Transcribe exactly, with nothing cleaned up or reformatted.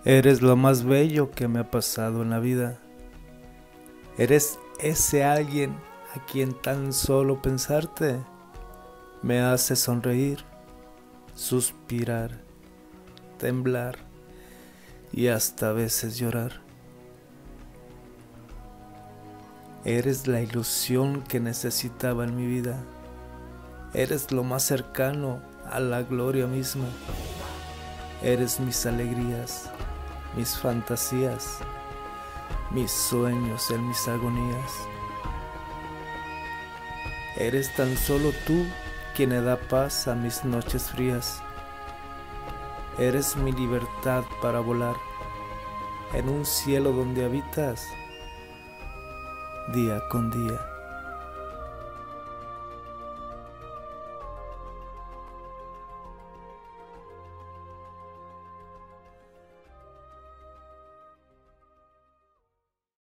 Eres lo más bello que me ha pasado en la vida. Eres ese alguien a quien tan solo pensarte me hace sonreír, suspirar, temblar y hasta a veces llorar. Eres la ilusión que necesitaba en mi vida. Eres lo más cercano a la gloria misma. Eres mis alegrías, mis fantasías, mis sueños en mis agonías. Eres tan solo tú quien le da paz a mis noches frías. Eres mi libertad para volar en un cielo donde habitas día con día.